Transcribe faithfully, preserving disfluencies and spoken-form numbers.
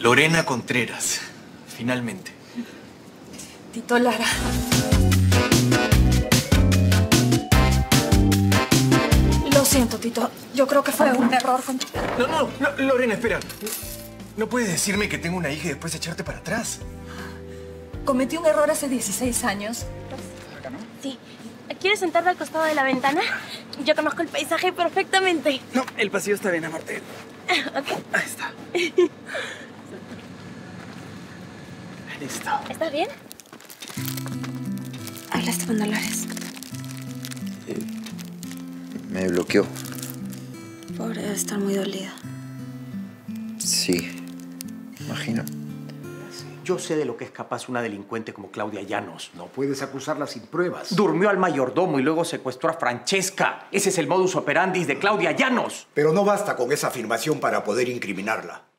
Lorena Contreras, finalmente. Tito Lara. Lo siento, Tito. Yo creo que fue un error con... No, no, no, Lorena, espera. No puedes decirme que tengo una hija y después echarte para atrás. Cometí un error hace dieciséis años. Sí. ¿Quieres sentarte al costado de la ventana? Yo conozco el paisaje perfectamente. No, el pasillo está bien, amarte. Ok. Ahí está. Listo. ¿Estás bien? Hablaste con Dolores. Eh, me bloqueó. Pobre, debe estar muy dolida. Sí, imagino. Yo sé de lo que es capaz una delincuente como Claudia Llanos. No puedes acusarla sin pruebas. Durmió al mayordomo y luego secuestró a Francesca. Ese es el modus operandi de Claudia Llanos. Pero no basta con esa afirmación para poder incriminarla.